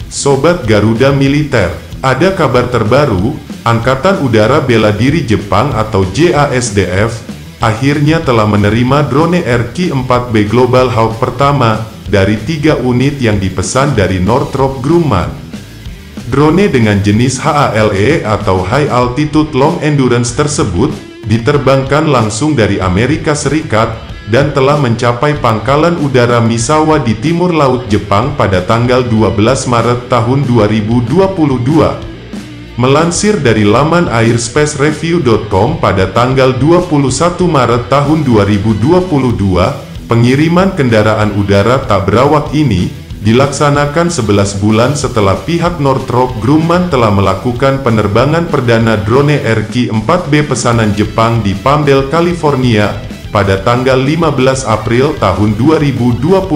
Sobat Garuda Militer, ada kabar terbaru, Angkatan Udara Bela Diri Jepang atau JASDF, akhirnya telah menerima drone RQ-4B Global Hawk pertama, dari 3 unit yang dipesan dari Northrop Grumman. Drone dengan jenis HALE atau High Altitude Long Endurance tersebut, diterbangkan langsung dari Amerika Serikat, dan telah mencapai pangkalan udara Misawa di timur laut Jepang pada tanggal 12 Maret tahun 2022. Melansir dari laman airspacereview.com pada tanggal 21 Maret tahun 2022, pengiriman kendaraan udara tak berawak ini dilaksanakan 11 bulan setelah pihak Northrop Grumman telah melakukan penerbangan perdana drone RQ-4B pesanan Jepang di Palmdale, California, pada tanggal 15 April tahun 2021.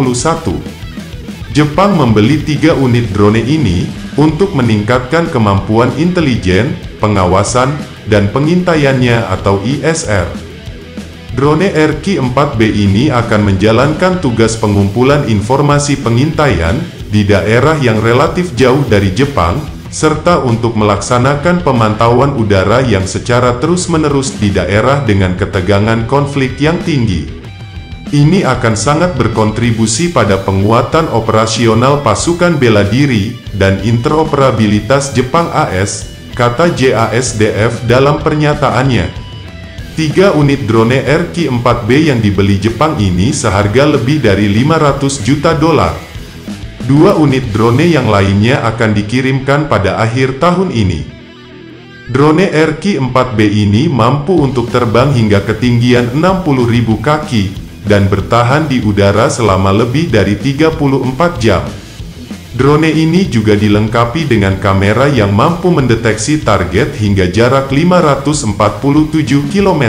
Jepang membeli 3 unit drone ini untuk meningkatkan kemampuan intelijen, pengawasan, dan pengintaiannya atau ISR. Drone RQ-4B ini akan menjalankan tugas pengumpulan informasi pengintaian di daerah yang relatif jauh dari Jepang, serta untuk melaksanakan pemantauan udara yang secara terus-menerus di daerah dengan ketegangan konflik yang tinggi. Ini akan sangat berkontribusi pada penguatan operasional pasukan bela diri dan interoperabilitas Jepang AS, kata JASDF dalam pernyataannya. 3 unit drone RQ-4B yang dibeli Jepang ini seharga lebih dari $500 juta. 2 unit drone yang lainnya akan dikirimkan pada akhir tahun ini. Drone RQ-4B ini mampu untuk terbang hingga ketinggian 60.000 kaki, dan bertahan di udara selama lebih dari 34 jam. Drone ini juga dilengkapi dengan kamera yang mampu mendeteksi target hingga jarak 547 km.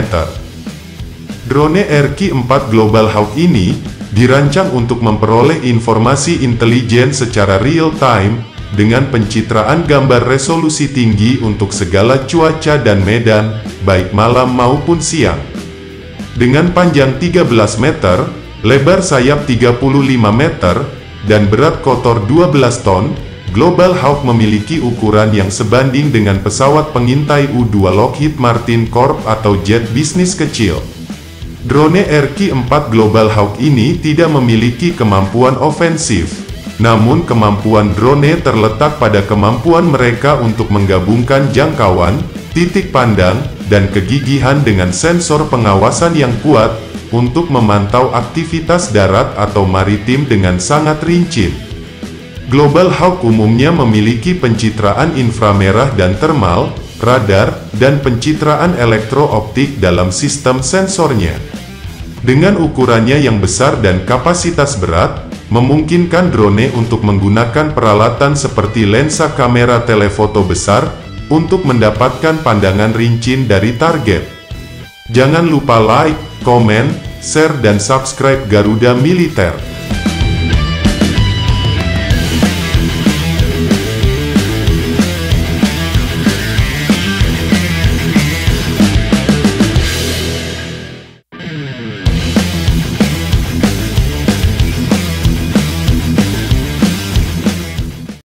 Drone RQ-4 Global Hawk ini dirancang untuk memperoleh informasi intelijen secara real-time, dengan pencitraan gambar resolusi tinggi untuk segala cuaca dan medan, baik malam maupun siang. Dengan panjang 13 meter, lebar sayap 35 meter, dan berat kotor 12 ton, Global Hawk memiliki ukuran yang sebanding dengan pesawat pengintai U-2 Lockheed Martin Corp atau jet bisnis kecil. Drone RQ-4 Global Hawk ini tidak memiliki kemampuan ofensif, namun kemampuan drone terletak pada kemampuan mereka untuk menggabungkan jangkauan, titik pandang, dan kegigihan dengan sensor pengawasan yang kuat, untuk memantau aktivitas darat atau maritim dengan sangat rinci. Global Hawk umumnya memiliki pencitraan inframerah dan termal, radar, dan pencitraan elektrooptik dalam sistem sensornya. Dengan ukurannya yang besar dan kapasitas berat, memungkinkan drone untuk menggunakan peralatan seperti lensa kamera telefoto besar, untuk mendapatkan pandangan rinci dari target. Jangan lupa like, komen, share dan subscribe Garuda Militer.